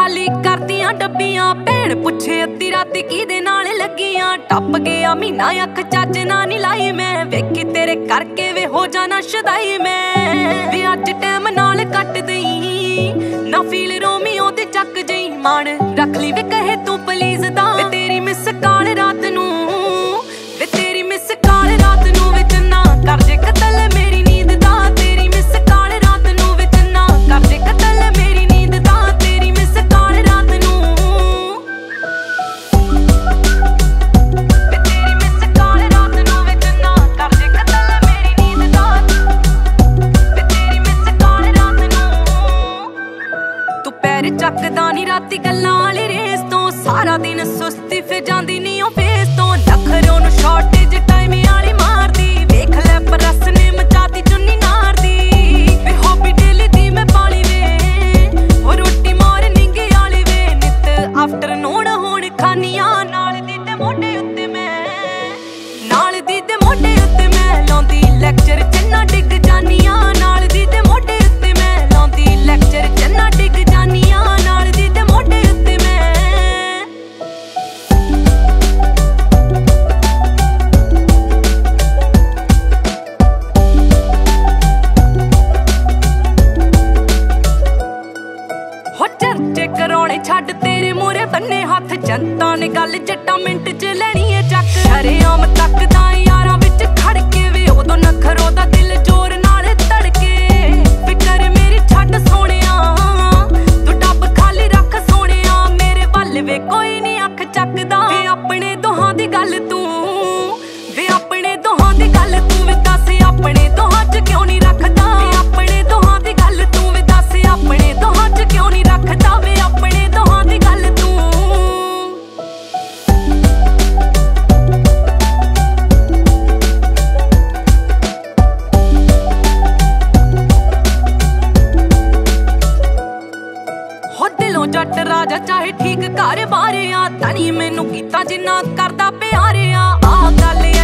खाली करदियां डब्बियां भैन पुछे अद्धी रात किहदे नाल लगियां टप गया महीना अख चज ना नी लाई मैं वेखी तेरे करके वे हो जाना शदाई मैं वे अज टाइम नाल कट दई ना फील रोमियो दे चक जई मान रख ली वे कहे तू प्लीज दा वे तेरी मिस कॉल रात नू वे तेरी मिस कॉल रात नू विच ना कर जे कतल मेरी नींद दा तेरी मिस कॉल रात नू विच ना कर जे कतल मेरी नींद दा तेरी मिस कॉल रात नू वे तेरी मिस कॉल रात नू विच ना कर जे कतल मेरी नींद दा वे तेरी मिस कॉल रात नू तू पैर चकदा नी राती गल्लां वाली रेस तो सारा दिन सुस्ती फिर जांदी नी ओ फेस तो नखरों नू शॉर्टेज टाइम वाली मारदी वेख ले परस ने मचाती चुन्नी नारदी वे हॉबी डेली दी मैं पाली वे ओ रोटी मॉर्निंग वाली वे नित आफ्टरनून होण खानियां नाल दी ते मोढे उत्ते मैं नाल दी ते मोढे उत्ते मैं लाउंदी लेक्चर चन्ना डिग जानियां नाल दी ते मोढे उत्ते मैं लाउंदी लेक्चर चन्ना डिग जानियां नाल दी ते मोढे उत्ते मैं चर्चे कराने छड्ड तेरे मोरे बन्ने हथ जनता ने गल जट्टा मिंट च लैनी है चक शरेआम तकदा यारां विच खड़ के वे उदों नखरो दा दिल जोर नाल धड़के फिकर मेरी छड्ड सोहणिया तू डब खाली रख सोहणिया मेरे वल वे कोई नहीं अख चकदा वे अपने दोहां दी गल तू वे अपने दोहां दी गल तू वे दस अपने दोहां च क्यों नहीं रखदा वे अपने दोहां दी गल तू वे दस अपने दोहां च क्यों नहीं रखदा वे अपने दोहां दी गल तू हो दिलों जट राजा चाहे ठीक घर बारे आ तनी मैनू कीता जिन्ना करदा प्यारे आ गल